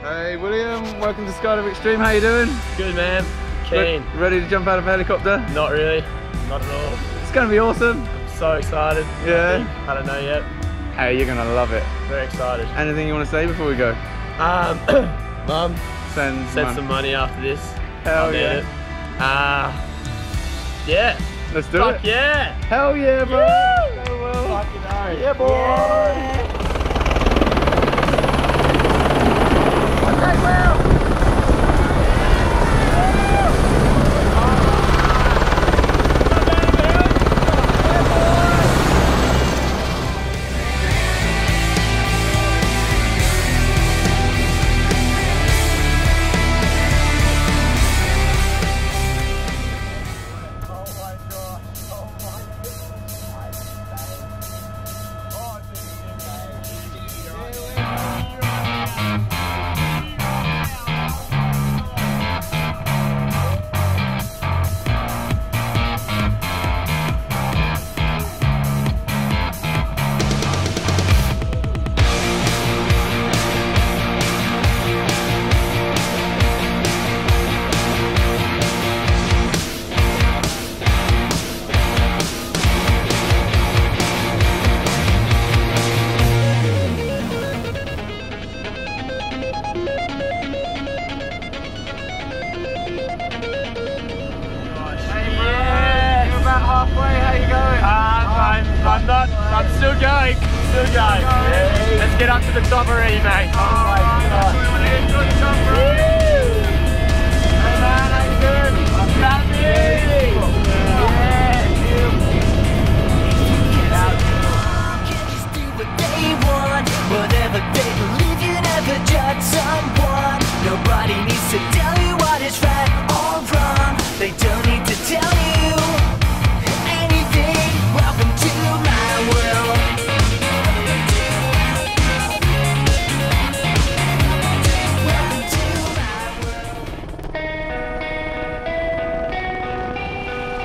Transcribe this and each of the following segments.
Hey William, welcome to Skydive Xdream. How you doing? Good man, keen. Ready to jump out of a helicopter? Not really, not at all. It's going to be awesome. I'm so excited. Yeah? I don't know yet. Hey, you're going to love it. Very excited. Anything you want to say before we go? Mum, Send some money after this. Hell yeah. Yeah. Let's do it. Fuck yeah. Hell yeah, bro. Woo! Go well. Fucking hell. Yeah, boy. Yeah. Okay, well. I'm still going. Yeah. Let's get up to the top already, mate. Oh my God. Hey man, how you doing? I'm happy. Just do what they want, whatever they believe. You never judge someone. Nobody needs to tell you what is right or wrong. They don't need to tell you anything. Welcome to my world. Welcome to my world.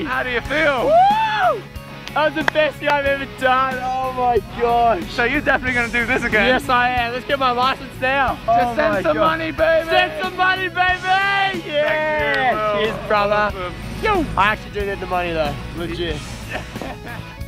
How do you feel? Woo! That was the best thing I've ever done. Oh my gosh. So you're definitely going to do this again? Yes, I am. Let's get my license now. Just send some money, baby. Send some money, baby. Yeah. Thank you, Cheers, brother. Awesome. Yo. I actually do need the money though. Legit.